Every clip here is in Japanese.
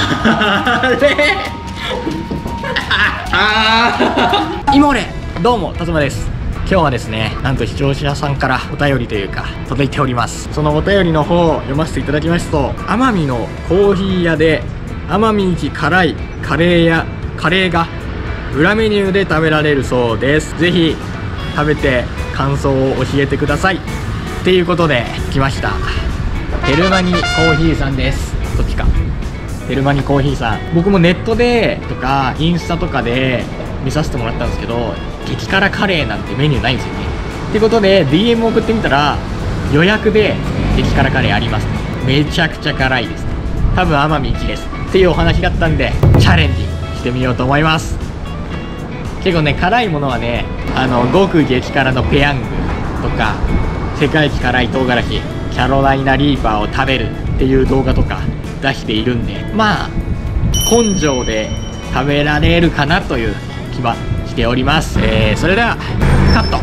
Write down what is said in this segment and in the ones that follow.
今俺どうも辰馬です。今日はですね、なんと視聴者さんからお便りというか届いております。そのお便りの方を読ませていただきますと、奄美のコーヒー屋で奄美一辛いカレーが裏メニューで食べられるそうです。ぜひ食べて感想を教えてくださいっていうことで来ました。テルマニコーヒーさんです。どっちかテルマニコーヒーさん、僕もネットでとかインスタとかで見させてもらったんですけど、激辛カレーなんてメニューないんですよね。ってことで DM 送ってみたら予約で激辛カレーあります。めちゃくちゃ辛いです。多分奄美一ですっていうお話だったんでチャレンジしてみようと思います。結構ね、辛いものはね、極激辛のペヤングとか世界一辛い唐辛子キャロライナリーパーを食べるっていう動画とか出しているんで、まあ根性で食べられるかなという気はしております。それではカット。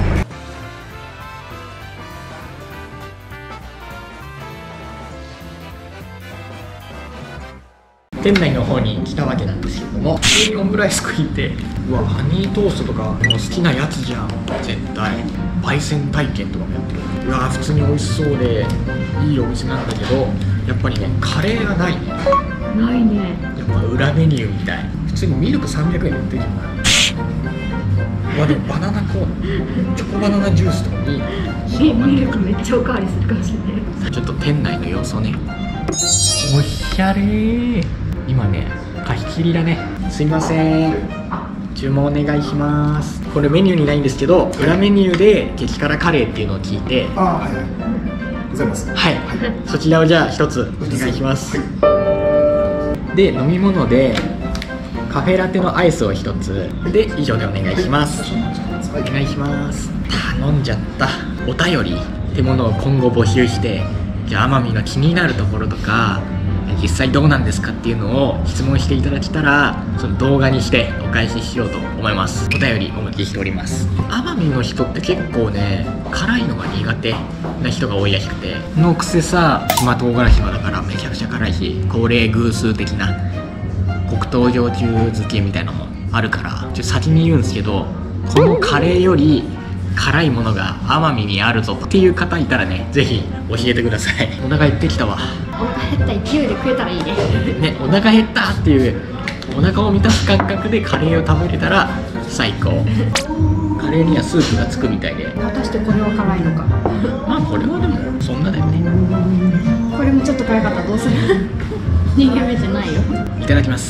店内の方に来たわけなんですけども、普通にオムライス食いて、うわ、ハニートーストとかもう好きなやつじゃん絶対。焙煎体験とかもやってる。うわ、普通に美味しそうでいいお店なんだけど、やっぱりねカレーがないね。 ないね。 やっぱ裏メニューみたい。普通にミルク300円売ってるじゃん。うわ、でもバナナコーン、チョコバナナジュースとかにミルクめっちゃおかわりするかもしれない。 ちょっと店内の様子をね。おしゃれー。今ね貸し切りだね。すいません、注文お願いします。これメニューにないんですけど、裏メニューで激辛カレーっていうのを聞いて、 はい、ございます。 はい、そちらをじゃあ一つお願いします。で、飲み物でカフェラテのアイスを一つで以上でお願いします。お願いします。頼んじゃった。お便りってものを今後募集して、じゃあ奄美の気になるところとか実際どうなんですかっていうのを質問していただけたら、その動画にしてお返ししようと思います。お便りお待ちしております。奄美の人って結構ね辛いのが苦手な人が多いらしくて、のくせさ、島唐辛子はだからめちゃくちゃ辛いし、高齢偶数的な黒糖焼酎漬けみたいなのもあるから、ちょっと先に言うんですけど、このカレーより辛いものが奄美にあるぞっていう方いたらね、ぜひ教えてください。お腹減ってきたわ。 お腹減った勢いで食えたらいいね。 ね、お腹減ったっていうお腹を満たす感覚でカレーを食べれたら最高。カレーにはスープがつくみたいで、 果たしてこれは辛いのか。 まあこれはでもそんなだよね。 これもちょっと辛かったらどうする。人間目じゃないよ。 いただきます。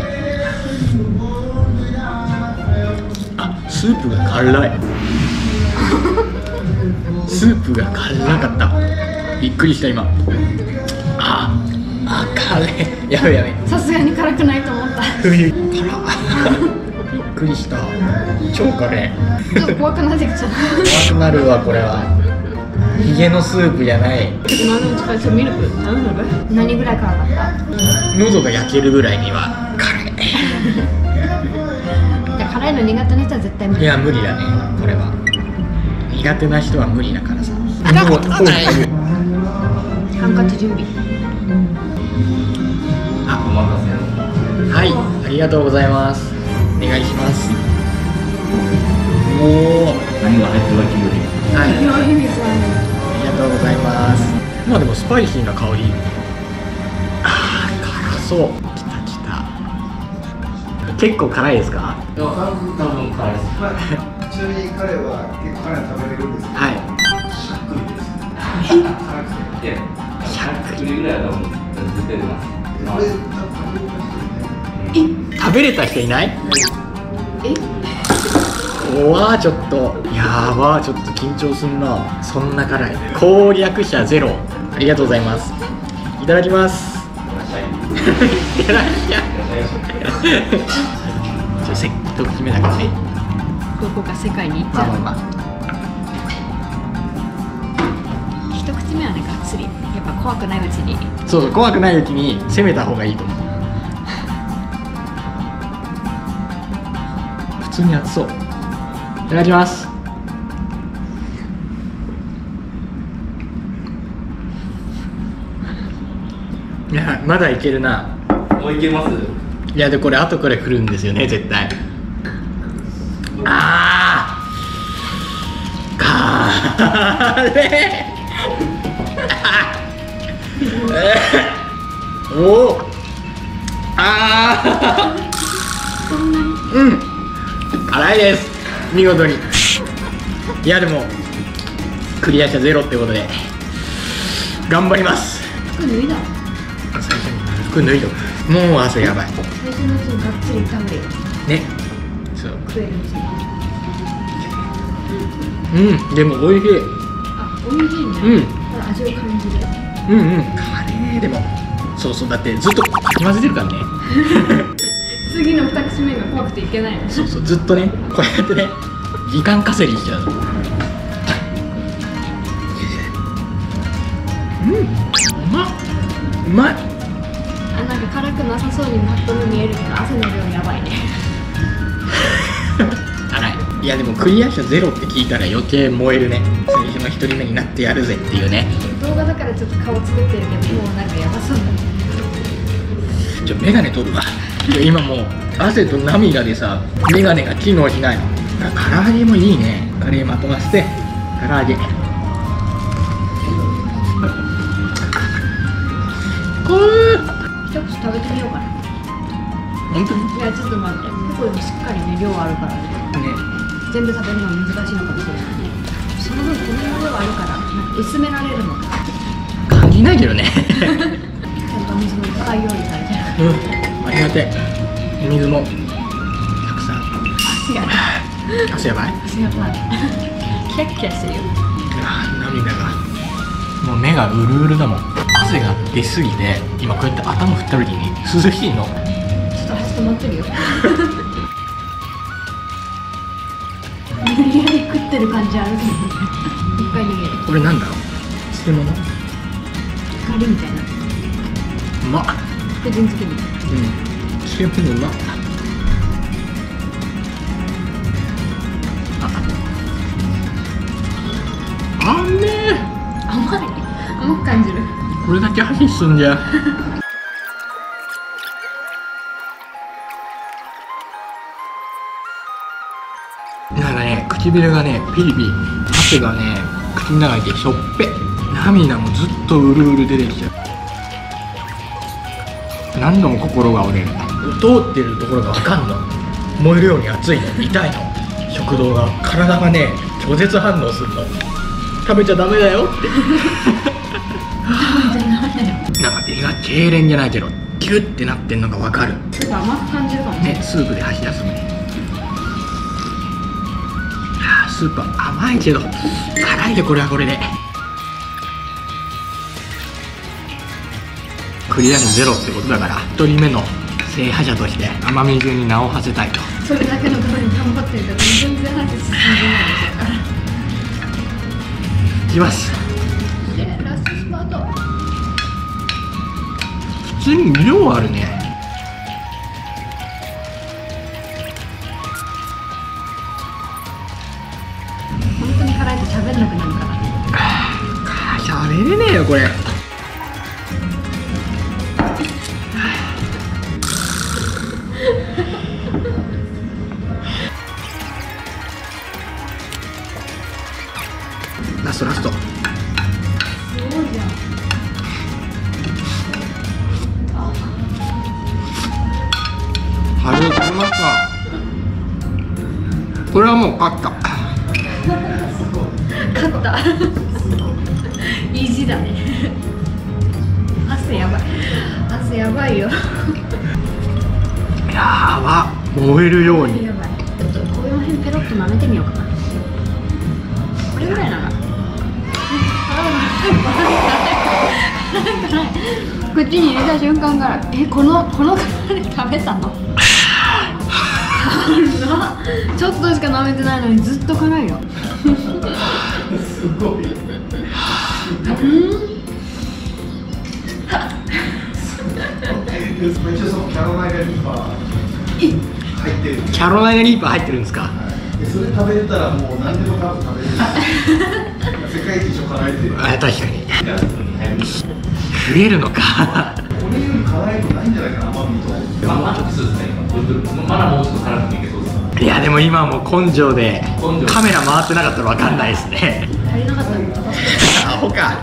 あ、スープが辛い。スープが辛かった。びっくりした今。辛い。やべやべ。 さすがに辛くないと思った。 辛っ。びっくりした。超辛い。 ちょっと怖くなってきちゃった。 怖くなるわこれは。ヒゲのスープじゃない。 ミルク頼む。何ぐらい辛かった？ 喉が焼けるぐらいには辛い。 じゃあ辛いの苦手な人は絶対無理。 いや無理だねこれは。苦手な人は無理だからさ。 ハンカチ準備。 あ、お待たせ。はい、ありがとうございます。お願いします。おお、 何が入ってるか聞いて。 はい、ありあがとうございます。まあでもスパイシーな香り。あー、辛そう。きたきた。結構辛いですか？ いや、多分辛いです。 ちなみに彼は結構辛いの食べれるんですけど、 はい。 辛くて。100ぐらいは多分絶対出ます。 食べれた人いない？おわー、ちょっとやばー、ちょっと緊張すんな。そんな辛い。攻略者ゼロ。ありがとうございます。いただきます。いただきます。せっと決めだからね。 どこか世界に行っちゃう。一口目はね、がっつりやっぱ怖くないうちに。 そうそう、怖くないうちに攻めた方がいいと思う。普通に熱そう。いただきます。いや、まだいけるな。 もういけます？ いやでこれ後から来るんですよね絶対。あーカレーおおあそんなにーうん辛いです見事に。いやでもクリア者ゼロってことで頑張ります。 服脱いだ。 最初に服脱いどもう汗やばい最初のうちにがっつり食べるよ。 ね。そう食えるうちに。 うんでも美味しい。 あ、美味しいね。 うんこれ味を感じる。 うんうんカレーでもそうそうだってずっとかき混ぜてるからね次の2口目が怖くていけないの。 そうそうずっとねこうやってね時間稼ぎしちゃうの。うんうまっうまい。 あ、なんか辛くなさそうにパッと見えるけど汗の量やばいね。 辛い。いやでもクリア者ゼロって聞いたら余計燃えるね。最初の1人目になってやるぜっていうね。 動画だからちょっと顔作ってるけどもうなんかやばそうだね。 メガネ取るわ。いや今もう汗と涙でさメガネが機能しないの。唐揚げもいいね。カレーまとわせて唐揚げ一口食べてみようかな。 本当にいやちょっと待って、結構でもしっかりね量あるからね。 ね全部食べるのは難しいのかもしれないね。その分この量あるからなんか薄められるのか。 感じないけどねちゃんと水もいっぱい用意されてる。 うんありがてえ。水もたくさん。 汗やばい。 汗やばい。 汗やばい。キラッキラしてるよ。 あー涙がもう目がうるうるだもん。汗が出すぎて今こうやって頭振った時に涼しいの。 ちょっと足止まってるよ。無理やり食ってる感じあるけどね。一回逃げる。 これなんだろう漬物光みたいな。 うまっ。 福神漬けみたいな。 うん漬物うまっ。あんねー甘い。甘く感じる。 これだけ箸進んじゃうなんかね唇がねピリピリ汗がね口の中にいてしょっぺ。涙もずっとうるうる出てきちゃう。何度も心が折れる。通ってるところが分かんの。燃えるように熱いの痛いの。食道が体がね拒絶反応するの。食べちゃダメだよってなんか胃が痙攣じゃないけどギュッてなってんのが分かる。 ちょっと甘く感じるかもね。 ねスープで箸休め。スープは甘いけど辛いでこれはこれで。クリアのゼロってことだから1人目の制覇者として甘み中に名を馳せたいと。 それだけのために頑張ってるけど全然話進んでないですから。 いきます。 でラストスパート。 普通に量あるね。 本当に辛いと喋んなくなるから。 喋れねえよこれ。ラストラスト。 すごいじゃん。 初めて食べました。これはもう勝った。 勝った。意地だね。汗やばい。汗やばいよ。 やば燃えるように。 やばい。ちょっとこの辺ペロッと舐めてみようかな。これぐらいなら。口に入れた瞬間からこの辛い食べたのちょっとしか舐めてないのにずっと辛いよすごい。一応そのキャロライナリーパー入ってる。 キャロライナリーパー入ってるんですか。 でそれ食べれたらもう何でも多分食べれる。世界一一応辛いで。 あ確かに増えるのかこれより辛いのないんじゃないらいかな、甘みと。 まあ、マックスですね。まだもうちょっと辛くていけそうですか。 いやでも今もう根性で根性カメラ回ってなかったら分かんないですね。 足りなかったら渡すアホか。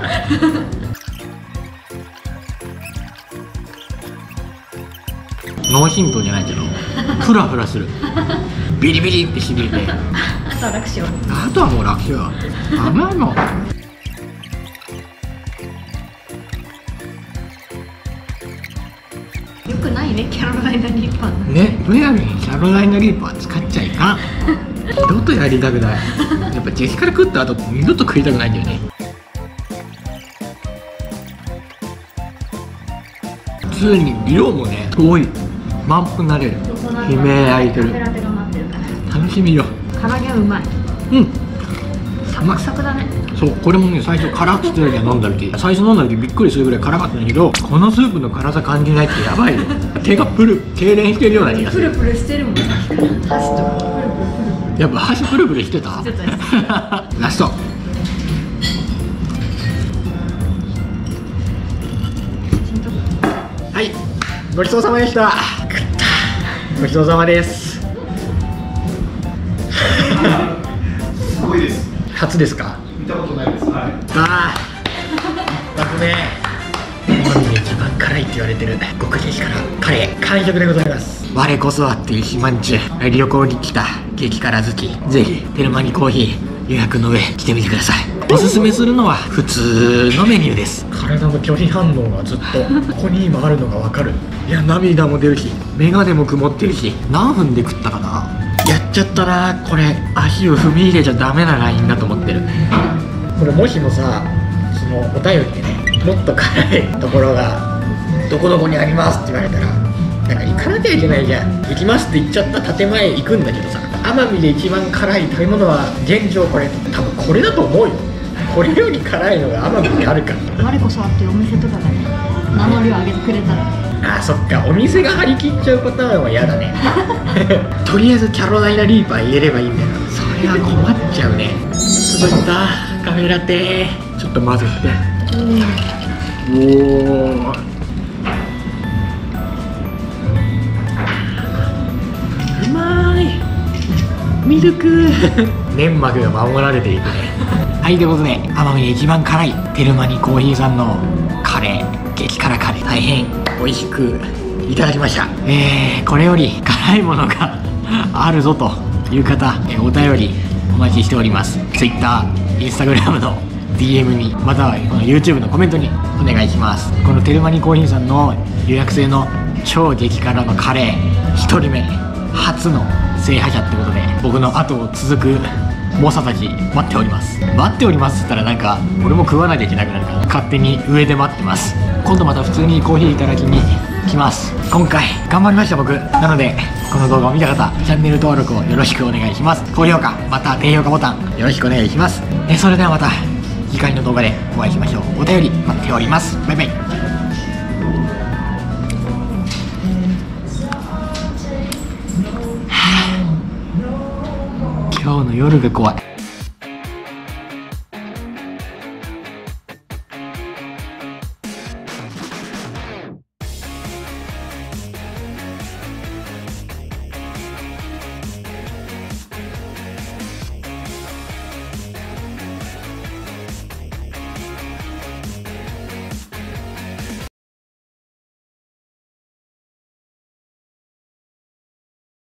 ノーヒントじゃないけどフラフラする。ビリビリってしびれて、 あとは楽勝。 あとはもう楽勝。甘いのよくないね、キャロライナリーパー。 ね、むやみにキャロライナリーパー使っちゃいかん。二度とやりたくない。やっぱ激辛食った後二度と食いたくないんだよね。普通に量もね多い。満腹になれる。悲鳴開いてる。 カフェラテが待ってるから楽しみよ。 唐揚げはうまい。 うん、 サクサクだね。 そう、これもね最初辛くしてる時は飲んだ時、最初飲んだ時びっくりするぐらい辛かったんだけど、このスープの辛さ感じないってやばいよ。手が痠攣してるような気がする。 プルプルしてるもん。箸とかプルプルプルやっぱ箸プルプルしてた。 してたよラスト。はい、ごちそうさまでした。ごちそうさまです。 すごいです。 初ですか。 見たことないです。はい。 ああ、まずね、日本で一番辛いって言われてる極激辛カレー完食でございます。我こそはっていう肥満中、旅行に来た激辛好き、ぜひテルマニコーヒー予約の上来てみてください。おすすめするのは普通のメニューです。体の拒否反応がずっとここに今あるのが分かる。いや、涙も出るし眼鏡も曇ってるし、何分で食ったかな。やっちゃったなこれ。足を踏み入れちゃダメなラインだと思ってる。これもしもさ、そのお便りでね、もっと辛いところがどこどこにありますって言われたら、なんか行かなきゃいけないじゃん。行きますって言っちゃった建前行くんだけどさ、奄美で一番辛い食べ物は現状これ、多分これだと思うよ。これより辛いのが奄美にあるから。 我こそはっていうお店とかがね、名乗りを上げてくれたら。 あー、そっか、お店が張り切っちゃうパターンは嫌だね。とりあえずキャロライナリーパー入れればいいんだよ。それは困っちゃうね。届いたカフェラテ、ちょっと混ぜて。おお、うまい。ミルク粘膜が守られていくね。はい、ということで奄美で一番辛いテルマニコーヒーさんのカレー、激辛カレー、大変美味しくいただきました。これより辛いものがあるぞという方、お便りお待ちしております。 Twitter、Instagram の DM に、またはこの YouTube のコメントにお願いします。このテルマニコーヒーさんの予約制の超激辛のカレー、1人目初の制覇者ってことで、僕の後を続く猛者たち待っております。待っておりますって言ったらなんか俺も食わなきゃいけなくなるから、勝手に上で待ってます。今度また普通にコーヒーいただきに来ます。今回頑張りました僕。なのでこの動画を見た方、チャンネル登録をよろしくお願いします。高評価また低評価ボタンよろしくお願いします。それではまた次回の動画でお会いしましょう。お便り待っております。バイバイ。今日の夜が怖い。